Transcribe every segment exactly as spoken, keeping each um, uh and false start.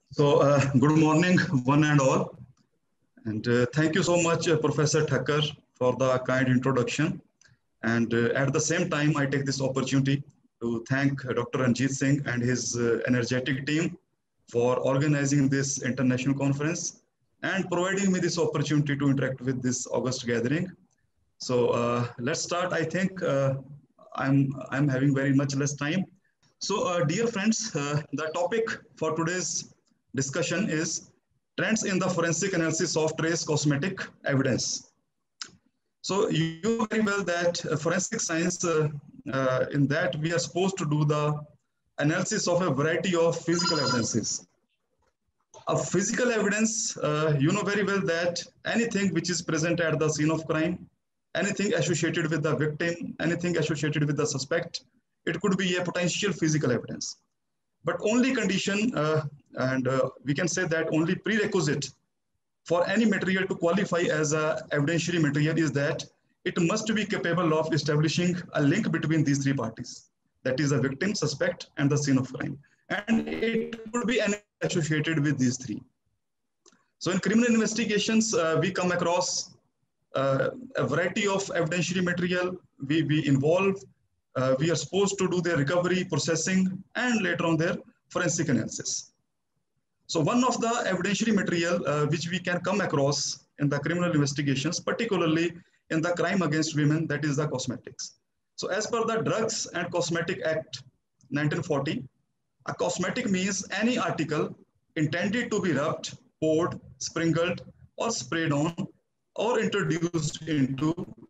So, uh, good morning, one and all. And uh, thank you so much, uh, Professor Thakkar, for the kind introduction. And uh, at the same time, I take this opportunity to thank uh, Doctor Ranjit Singh and his uh, energetic team for organizing this international conference and providing me this opportunity to interact with this August gathering. So uh, let's start. I think uh, I'm, I'm having very much less time. So, uh, dear friends, uh, the topic for today's discussion is trends in the forensic analysis of trace cosmetic evidence. So, you know very well that uh, forensic science, uh, uh, in that we are supposed to do the analysis of a variety of physical evidences. A physical evidence, uh, you know very well that anything which is present at the scene of crime, anything associated with the victim, anything associated with the suspect, it could be a potential physical evidence. But only condition, uh, and uh, we can say that only prerequisite for any material to qualify as a evidentiary material is that it must be capable of establishing a link between these three parties. That is the victim, suspect, and the scene of crime. And it could be associated with these three. So in criminal investigations, uh, we come across uh, a variety of evidentiary material. We, we involve Uh, we are supposed to do their recovery, processing, and later on their forensic analysis. So one of the evidentiary material uh, which we can come across in the criminal investigations, particularly in the crime against women, that is the cosmetics. So as per the Drugs and Cosmetic Act nineteen forty, a cosmetic means any article intended to be rubbed, poured, sprinkled, or sprayed on, or introduced into,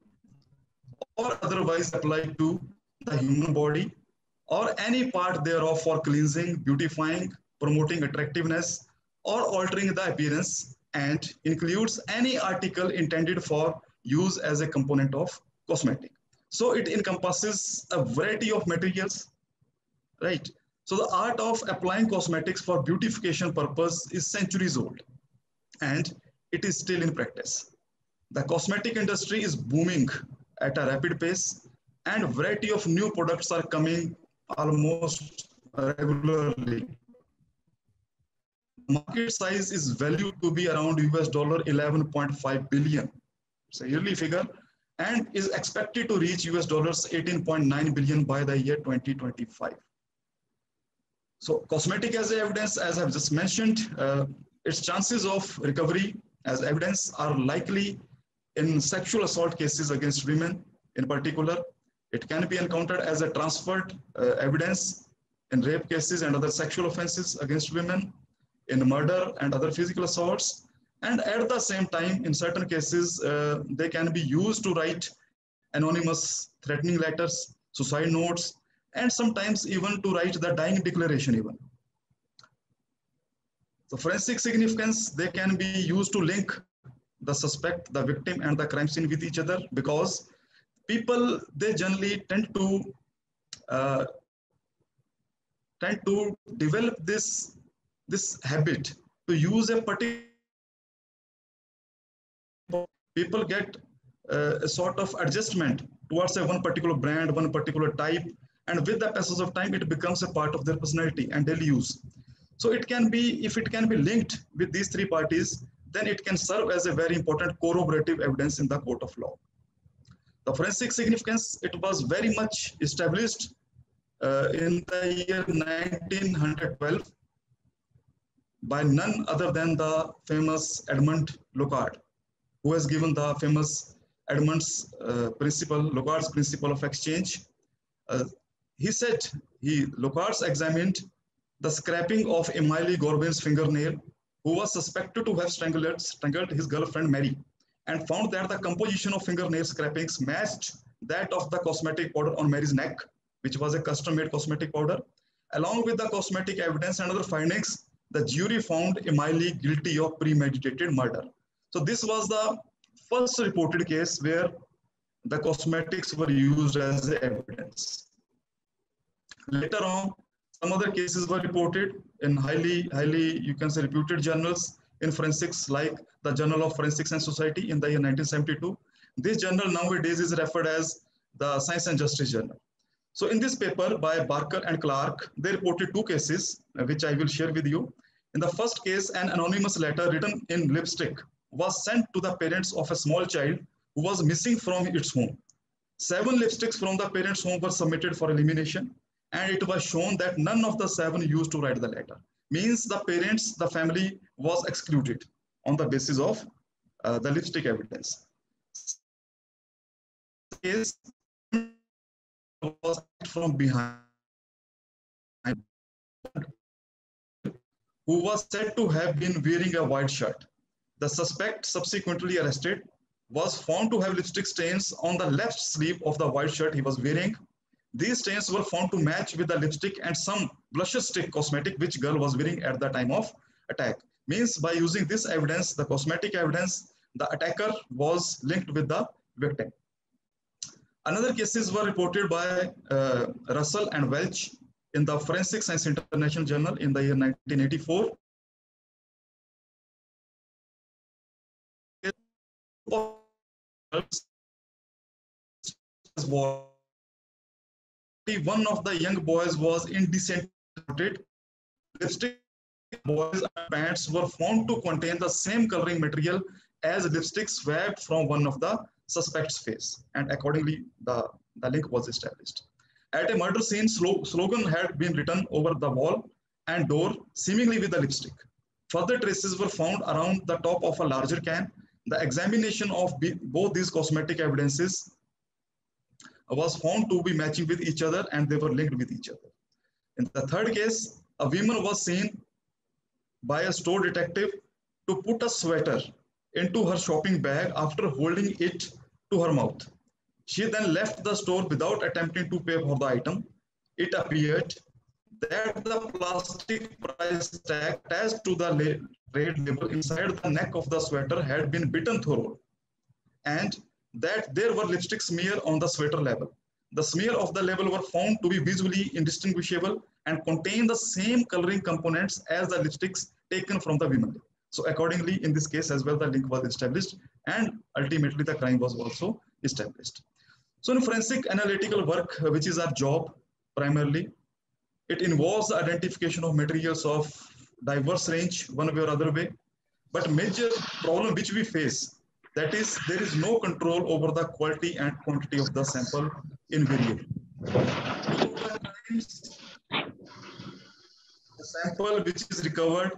or otherwise applied to the human body or any part thereof for cleansing, beautifying, promoting attractiveness, or altering the appearance, and includes any article intended for use as a component of cosmetic. So it encompasses a variety of materials, right? So the art of applying cosmetics for beautification purpose is centuries old, and it is still in practice. The cosmetic industry is booming at a rapid pace, and a variety of new products are coming almost regularly. Market size is valued to be around U S dollar eleven point five billion. It's a yearly figure, and is expected to reach U S dollars eighteen point nine billion by the year twenty twenty-five. So cosmetic as evidence, as I've just mentioned, uh, its chances of recovery as evidence are likely in sexual assault cases against women in particular. It can be encountered as a transferred uh, evidence in rape cases and other sexual offenses against women, in murder and other physical assaults. And at the same time, in certain cases, uh, they can be used to write anonymous threatening letters, suicide notes, and sometimes even to write the dying declaration even. The forensic significance, they can be used to link the suspect, the victim, and the crime scene with each other, because people, they generally tend to uh, tend to develop this this habit to use a particular, people get uh, a sort of adjustment towards a one particular brand, one particular type, and with the passage of time it becomes a part of their personality and daily use. So it can be, if it can be linked with these three parties, then it can serve as a very important corroborative evidence in the court of law. The forensic significance, it was very much established uh, in the year nineteen twelve by none other than the famous Edmund Locard, who has given the famous Edmund's uh, principle, Locard's principle of exchange. Uh, he said, he, Locard's examined the scraping of Emily Gorbin's fingernail, who was suspected to have strangled, strangled his girlfriend Mary, and found that the composition of fingernail scrapings matched that of the cosmetic powder on Mary's neck, which was a custom-made cosmetic powder. Along with the cosmetic evidence and other findings, the jury found Emily guilty of premeditated murder. So this was the first reported case where the cosmetics were used as evidence. Later on, some other cases were reported in highly, highly, you can say, reputed journals in forensics, like the Journal of Forensics and Society in the year nineteen seventy-two. This journal nowadays is referred as the Science and Justice Journal. So in this paper by Barker and Clark, they reported two cases, uh, which I will share with you. In the first case, an anonymous letter written in lipstick was sent to the parents of a small child who was missing from its home. Seven lipsticks from the parents' home were submitted for elimination, and it was shown that none of the seven used to write the letter. Means the parents, the family was excluded on the basis of uh, the lipstick evidence. Case was from behind, who was said to have been wearing a white shirt. The suspect, subsequently arrested, was found to have lipstick stains on the left sleeve of the white shirt he was wearing. These stains were found to match with the lipstick and some blush stick cosmetic which girl was wearing at the time of attack. Means by using this evidence, the cosmetic evidence, the attacker was linked with the victim. Another cases were reported by uh, Russell and Welch in the Forensic Science International Journal in the year nineteen eighty-four. One of the young boys was indecently lipstick. Boys and pants were found to contain the same coloring material as lipstick swabbed from one of the suspect's face, and accordingly the, the link was established. At a murder scene, slogan had been written over the wall and door, seemingly with the lipstick. Further traces were found around the top of a larger can. The examination of both these cosmetic evidences was found to be matching with each other, and they were linked with each other. In the third case, a woman was seen by a store detective to put a sweater into her shopping bag after holding it to her mouth. She then left the store without attempting to pay for the item. It appeared that the plastic price tag attached to the trade label inside the neck of the sweater had been bitten through, and that there were lipstick smear on the sweater label. The smear of the label were found to be visually indistinguishable and contain the same coloring components as the lipsticks taken from the women. So accordingly, in this case as well, the link was established, and ultimately the crime was also established. So in forensic analytical work, which is our job primarily, it involves the identification of materials of diverse range, one way or other way. But major problem which we face, that is, there is no control over the quality and quantity of the sample invariably. The sample which is recovered,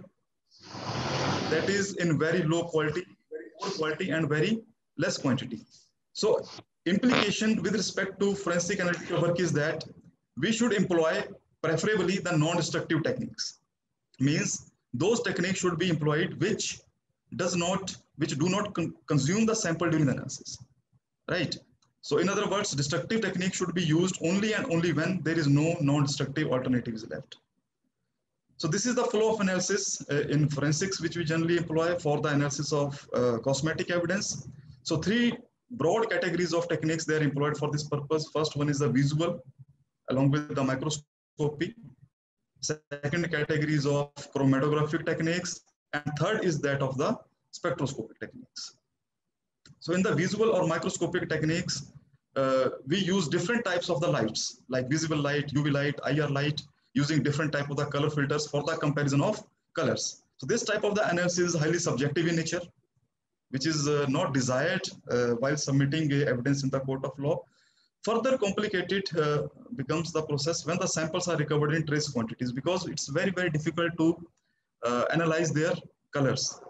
that is in very low quality, very poor quality, and very less quantity. So implication with respect to forensic analytical work is that we should employ preferably the non-destructive techniques. Means those techniques should be employed which does not, which do not con consume the sample during the analysis, right? So in other words, destructive technique should be used only and only when there is no non-destructive alternatives left. So this is the flow of analysis uh, in forensics, which we generally employ for the analysis of uh, cosmetic evidence. So three broad categories of techniques they are employed for this purpose. First one is the visual, along with the microscopy. Second category is of chromatographic techniques, and third is that of the spectroscopic techniques. So in the visual or microscopic techniques, uh, we use different types of the lights, like visible light, U V light, I R light, using different type of the color filters for the comparison of colors. So this type of the analysis is highly subjective in nature, which is uh, not desired uh, while submitting uh, evidence in the court of law. Further complicated uh, becomes the process when the samples are recovered in trace quantities, because it's very, very difficult to uh, analyze their colors.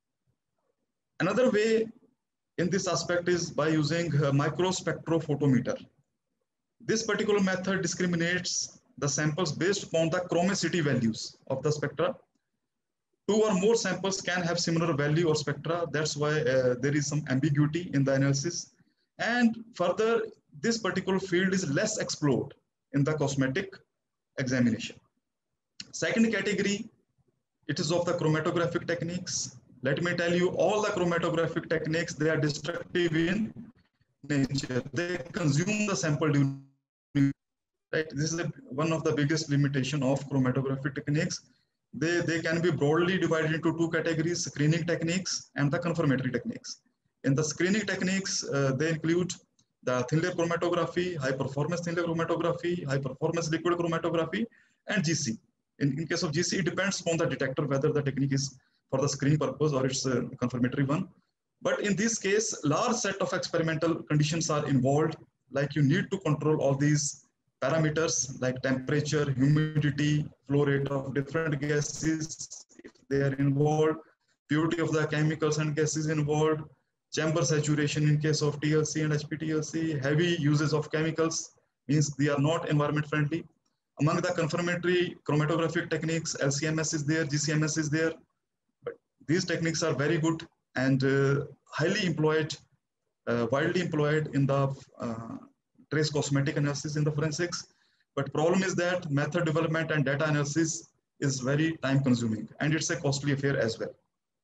Another way in this aspect is by using a microspectrophotometer. This particular method discriminates the samples based upon the chromacity values of the spectra. Two or more samples can have similar value or spectra. That's why uh, there is some ambiguity in the analysis. And further, this particular field is less explored in the cosmetic examination. Second category, it is of the chromatographic techniques. Let me tell you, all the chromatographic techniques, they are destructive in nature. They consume the sample during, right? This is a, one of the biggest limitation of chromatographic techniques. They, they can be broadly divided into two categories: screening techniques and the confirmatory techniques. In the screening techniques, uh, they include the thin layer chromatography, high performance thin layer chromatography, high performance liquid chromatography, and G C. In, in case of G C, it depends on the detector whether the technique is for the screening purpose or it's a confirmatory one. But in this case, large set of experimental conditions are involved, like you need to control all these parameters like temperature, humidity, flow rate of different gases, if they are involved, purity of the chemicals and gases involved, chamber saturation in case of T L C and H P T L C, heavy uses of chemicals, means they are not environment friendly. Among the confirmatory chromatographic techniques, L C M S is there, G C M S is there, but these techniques are very good and uh, highly employed, uh, widely employed in the uh, trace cosmetic analysis in the forensics. But problem is that method development and data analysis is very time consuming and it's a costly affair as well.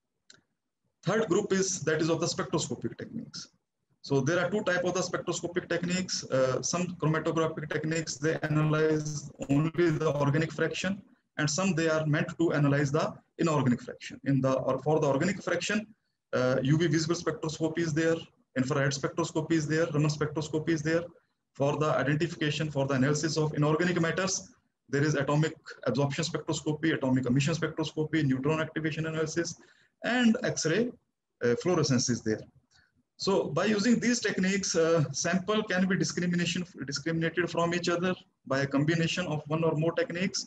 Third group is that is of the spectroscopic techniques. So there are two types of the spectroscopic techniques. Uh, some chromatographic techniques, they analyze only the organic fraction, and some they are meant to analyze the inorganic fraction. In the or for the organic fraction, uh, U V visible spectroscopy is there, infrared spectroscopy is there, Raman spectroscopy is there. For the identification, for the analysis of inorganic matters, there is atomic absorption spectroscopy, atomic emission spectroscopy, neutron activation analysis, and X-ray uh, fluorescence is there. So by using these techniques, uh, sample can be discrimination discriminated from each other by a combination of one or more techniques.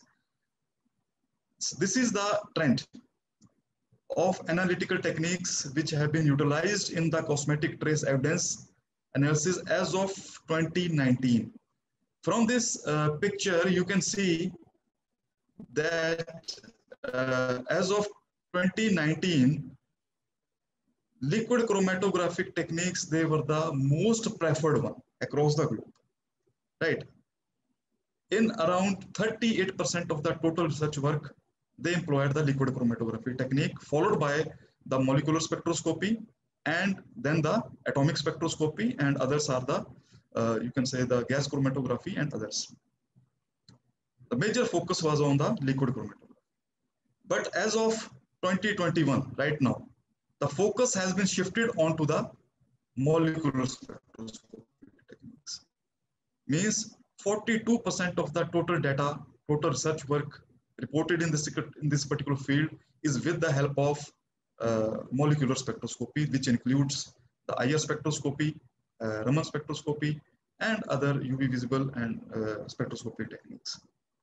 So this is the trend of analytical techniques which have been utilized in the cosmetic trace evidence analysis as of twenty nineteen. From this uh, picture, you can see that uh, as of twenty nineteen, liquid chromatographic techniques, they were the most preferred one across the globe, right? In around thirty-eight percent of the total research work, they employed the liquid chromatography technique, followed by the molecular spectroscopy, and then the atomic spectroscopy, and others are the, uh, you can say the gas chromatography and others. The major focus was on the liquid chromatography. But as of twenty twenty-one, right now, the focus has been shifted onto the molecular spectroscopy techniques. Means forty-two percent of the total data, total research work reported in this, in this particular field is with the help of uh, molecular spectroscopy, which includes the I R spectroscopy, uh, Raman spectroscopy, and other U V visible and uh, spectroscopy techniques.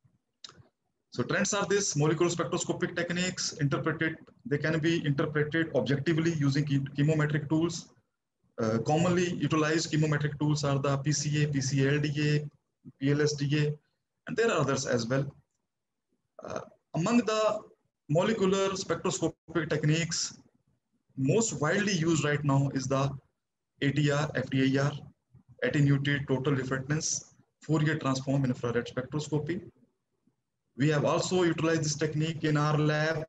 So trends are this: molecular spectroscopic techniques interpreted, they can be interpreted objectively using chemometric tools. Uh, commonly utilized chemometric tools are the P C A, P C L D A, P L S D A, and there are others as well. Uh, among the molecular spectroscopic techniques, most widely used right now is the A T R, F T I R, attenuated total reflectance, Fourier transform infrared spectroscopy. We have also utilized this technique in our lab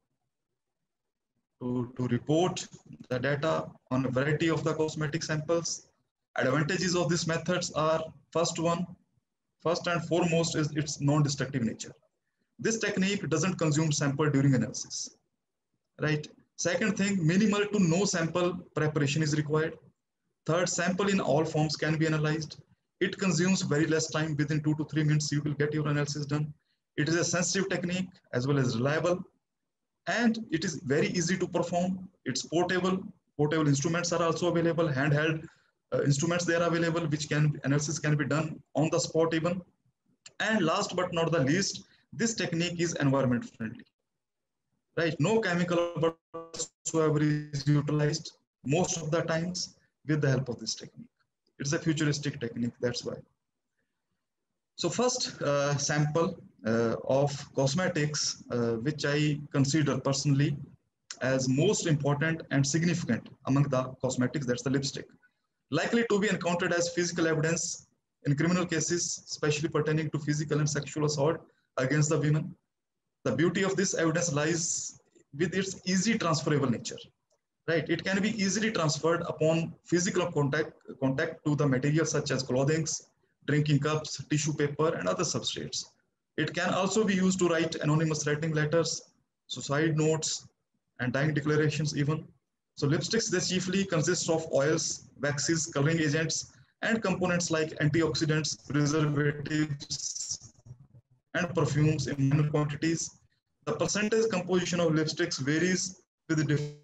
to, to report the data on a variety of the cosmetic samples. Advantages of these methods are, first one, first and foremost is its non-destructive nature. This technique doesn't consume sample during analysis, right? Second thing, minimal to no sample preparation is required. Third, sample in all forms can be analyzed. It consumes very less time. Within two to three minutes, you will get your analysis done. It is a sensitive technique as well as reliable, and it is very easy to perform. It's portable. Portable instruments are also available. Handheld uh, instruments they are available, which can analysis can be done on the spot even. And last but not the least, this technique is environment friendly, right? No chemical whatsoever is utilized most of the times with the help of this technique. It's a futuristic technique, that's why. So first uh, sample uh, of cosmetics, uh, which I consider personally as most important and significant among the cosmetics, that's the lipstick. Likely to be encountered as physical evidence in criminal cases, especially pertaining to physical and sexual assault against the women. The beauty of this evidence lies with its easy transferable nature, right? It can be easily transferred upon physical contact, contact to the materials such as clothing, drinking cups, tissue paper, and other substrates. It can also be used to write anonymous writing letters, suicide notes, and dying declarations even. So lipsticks, they chiefly consist of oils, waxes, coloring agents, and components like antioxidants, preservatives, and perfumes in minor quantities. The percentage composition of lipsticks varies with the different.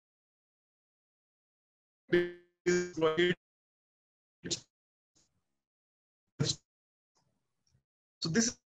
So this is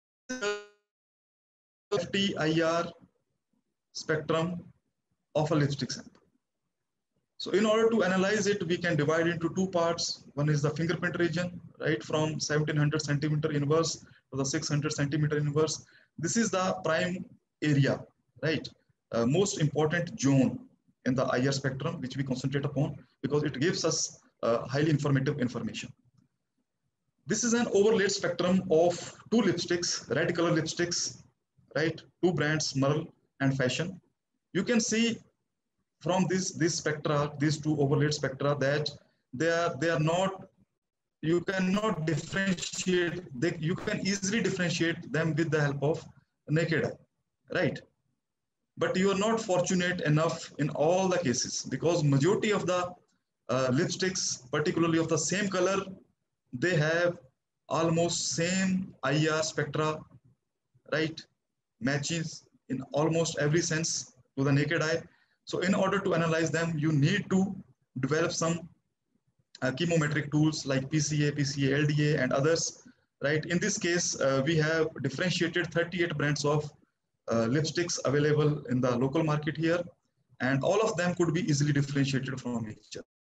the T I R spectrum of a lipstick sample. So in order to analyze it, we can divide into two parts. One is the fingerprint region, right, from seventeen hundred centimeter inverse to the six hundred centimeter inverse. This is the prime area, right, uh, most important zone in the I R spectrum, which we concentrate upon because it gives us uh, highly informative information. This is an overlaid spectrum of two lipsticks, red color lipsticks, right, two brands, Merle and Fashion. You can see from this this spectra, these two overlaid spectra, that they are they are not, you cannot differentiate, they, you can easily differentiate them with the help of naked eye, right? But you are not fortunate enough in all the cases, because majority of the uh, lipsticks, particularly of the same color, they have almost same I R spectra, right? Matches in almost every sense to the naked eye. So in order to analyze them, you need to develop some uh, chemometric tools like P C A, P C A, L D A, and others, right? In this case, uh, we have differentiated thirty-eight brands of uh, lipsticks available in the local market here, and all of them could be easily differentiated from each other.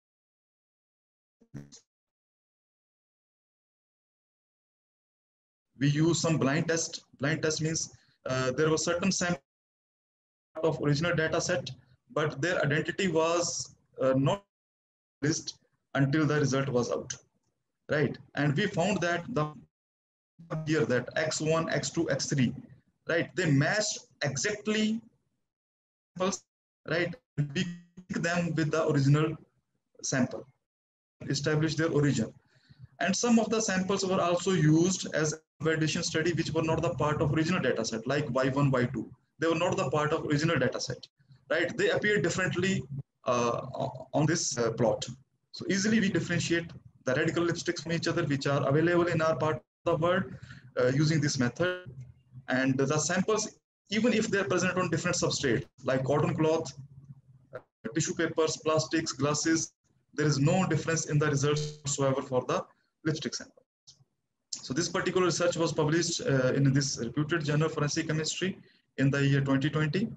We use some blind test. Blind test means uh, there was certain sample of original data set, but their identity was uh, not list until the result was out, right? And we found that the here that X one, X two, X three, right? They matched exactly, right? We link them with the original sample, establish their origin. And some of the samples were also used as validation study, which were not the part of original data set, like Y one, Y two. They were not the part of original data set, right? They appear differently uh, on this uh, plot. So easily we differentiate the red color lipsticks from each other, which are available in our part of the world uh, using this method. And the samples, even if they're present on different substrates, like cotton cloth, uh, tissue papers, plastics, glasses, there is no difference in the results whatsoever for the lipstick sample. So this particular research was published uh, in this reputed journal Forensic Chemistry in the year twenty twenty.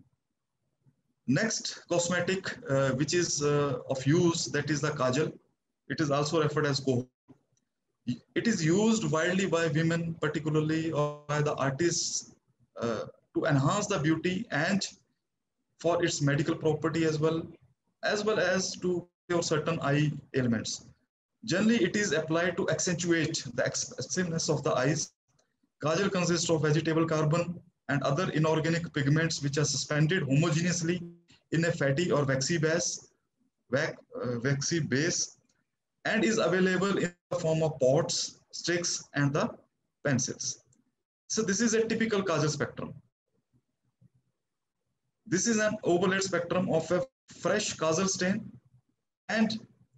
Next cosmetic, uh, which is uh, of use, that is the kajal. It is also referred as kohl. It is used widely by women, particularly or by the artists, uh, to enhance the beauty and for its medical property as well, as well as to cure certain eye ailments. Generally, it is applied to accentuate the expressiveness of the eyes. Kajal consists of vegetable carbon and other inorganic pigments which are suspended homogeneously in a fatty or waxy base, wax, uh, waxy base, and is available in the form of pots, sticks, and the pencils. So this is a typical kajal spectrum. This is an overlaid spectrum of a fresh kajal stain and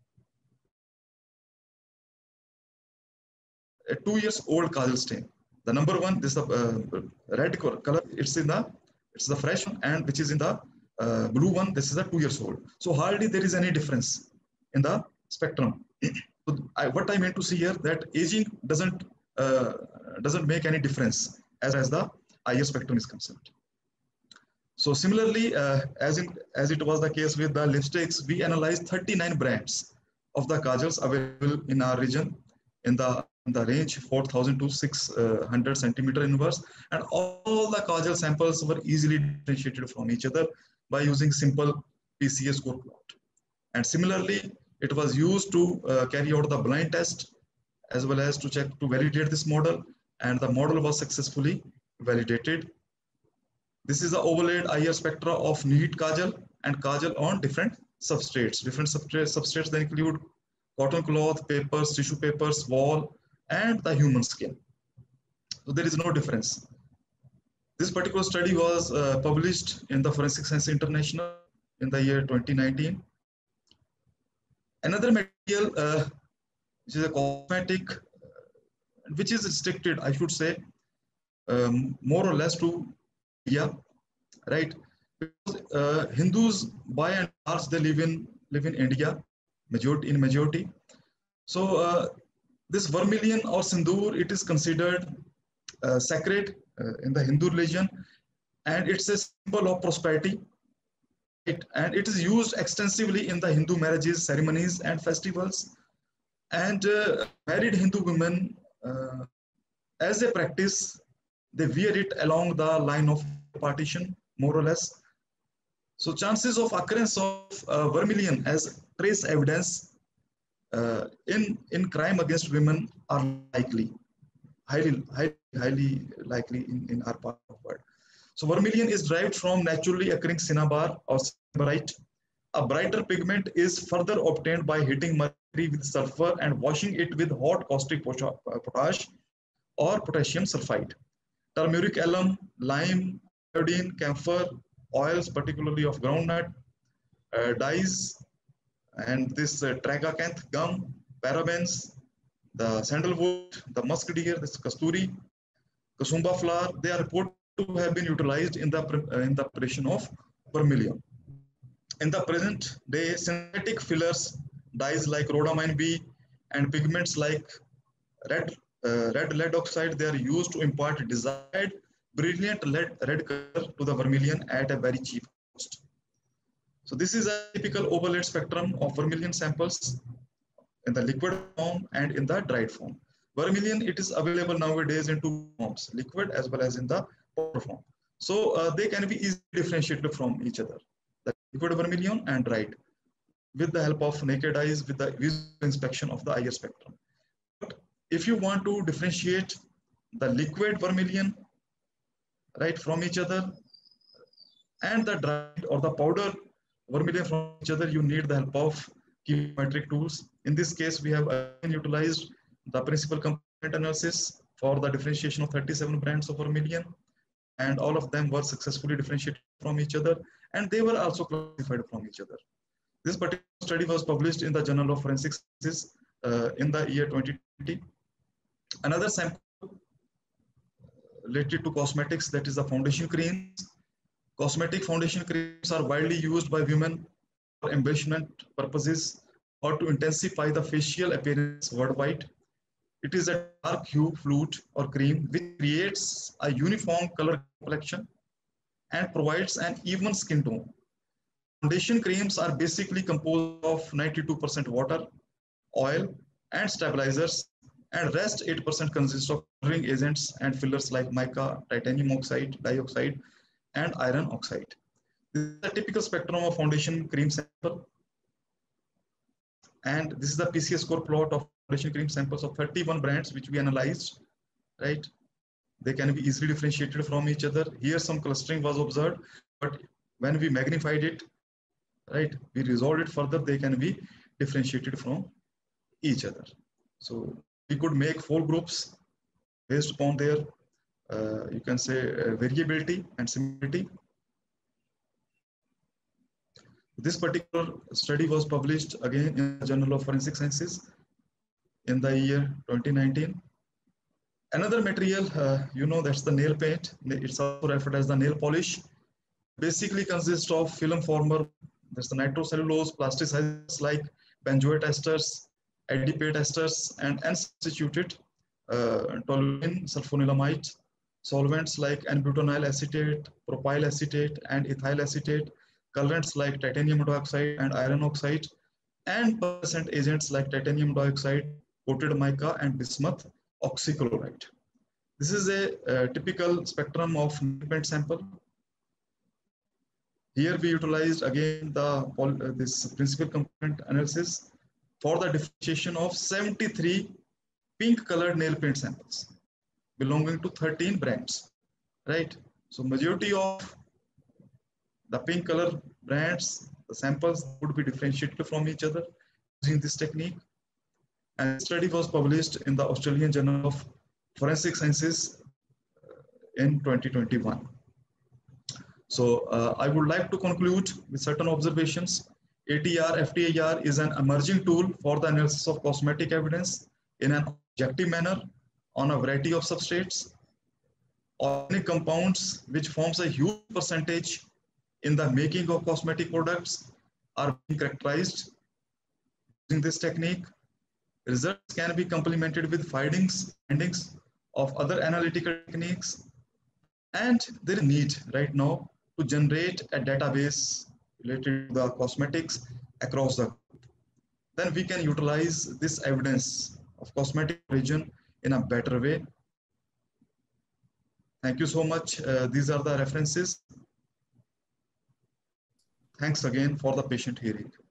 a two years old kajal stain. The number one, this is the uh, red color, it's in the, it's the fresh one, and which is in the uh, blue one, this is the two years old. So hardly there is any difference in the spectrum. So I, what I meant to see here, that aging doesn't uh, doesn't make any difference as, as the I R spectrum is concerned. So similarly, uh, as in as it was the case with the lipsticks, we analyzed thirty-nine brands of the kajals available in our region in the in the range four thousand to six hundred centimeter inverse, and all the kajal samples were easily differentiated from each other by using simple P C A score plot. And similarly, it was used to uh, carry out the blind test as well as to check to validate this model, and the model was successfully validated. This is the overlaid I R spectra of neat kajal and kajal on different substrates. Different substrates, substrates that include cotton cloth, papers, tissue papers, wall, and the human skin. So there is no difference. This particular study was uh, published in the Forensic Science International in the year twenty nineteen. Another material, uh, which is a cosmetic, which is restricted, I should say, um, more or less to India, right? Because uh, Hindus, by and large, they live in live in India, majority in majority. So uh, this vermilion or sindoor, it is considered uh, sacred uh, in the Hindu religion, and it's a symbol of prosperity. It, and it is used extensively in the Hindu marriages, ceremonies, and festivals. And uh, married Hindu women, uh, as a practice, they wear it along the line of partition, more or less. So chances of occurrence of uh, vermilion as trace evidence uh, in, in crime against women are likely, highly, highly, highly likely in, in our part of the world. So vermilion is derived from naturally occurring cinnabar or cinnabarite. A brighter pigment is further obtained by heating mercury with sulfur and washing it with hot caustic potash or potassium sulfide. Turmeric, alum, lime, iodine, camphor, oils, particularly of groundnut, uh, dyes, and this uh, tragacanth gum, parabens, the sandalwood, the musk deer, this kasturi, kasumba flower, they are reported to have been utilized in the, uh, in the preparation of vermilion. In the present day, synthetic fillers, dyes like rhodamine B, and pigments like red, uh, red lead oxide, they are used to impart desired brilliant lead, red color to the vermilion at a very cheap cost. So this is a typical overlaid spectrum of vermilion samples in the liquid form and in the dried form. Vermilion, it is available nowadays in two forms, liquid as well as in the powder form. So uh, they can be easily differentiated from each other, the liquid vermilion and dried, with the help of naked eyes, with the visual inspection of the I R spectrum. But if you want to differentiate the liquid vermilion, right, from each other, and the dried or the powder vermilion from each other, you need the help of chemometric tools. In this case, we have again utilized the principal component analysis for the differentiation of thirty-seven brands of vermilion, and all of them were successfully differentiated from each other, and they were also classified from each other. This particular study was published in the Journal of Forensic Sciences uh, in the year twenty twenty. Another sample related to cosmetics, that is the foundation creams. Cosmetic foundation creams are widely used by women for embellishment purposes or to intensify the facial appearance worldwide. It is a dark hue fluid or cream which creates a uniform color complexion and provides an even skin tone. Foundation creams are basically composed of ninety-two percent water, oil, and stabilizers, and rest eight percent consists of coloring agents and fillers like mica, titanium oxide, dioxide, and iron oxide. This is a typical spectrum of foundation cream sample. And this is the P C A score plot of foundation cream samples of thirty-one brands which we analyzed, right? They can be easily differentiated from each other. Here some clustering was observed, but when we magnified it, right, we resolved it further, they can be differentiated from each other. So we could make four groups based upon their, uh, you can say, uh, variability and similarity. This particular study was published again in the Journal of Forensic Sciences in the year twenty nineteen. Another material, uh, you know, that's the nail paint. It's also referred as the nail polish. Basically consists of film former, that's the nitrocellulose, plasticizers like benzoate esters, adipate esters, and unsubstituted uh, toluene sulfonilamide, solvents like N-butyl acetate, propyl acetate, and ethyl acetate, colorants like titanium dioxide and iron oxide, and percent agents like titanium dioxide, coated mica, and bismuth oxychloride. This is a, a typical spectrum of nail paint sample. Here we utilized again the uh, this principal component analysis for the differentiation of seventy-three pink colored nail paint samples belonging to thirteen brands, right? So majority of the pink color brands, the samples would be differentiated from each other using this technique. And the study was published in the Australian Journal of Forensic Sciences in twenty twenty-one. So uh, I would like to conclude with certain observations. A T R, F T I R is an emerging tool for the analysis of cosmetic evidence in an objective manner on a variety of substrates. organic compounds, which forms a huge percentage in the making of cosmetic products, are being characterized using this technique. Results can be complemented with findings, findings of other analytical techniques. And there is a need right now to generate a database related to the cosmetics across the globe. Then we can utilize this evidence of cosmetic origin in a better way. Thank you so much. Uh, these are the references. Thanks again for the patient hearing.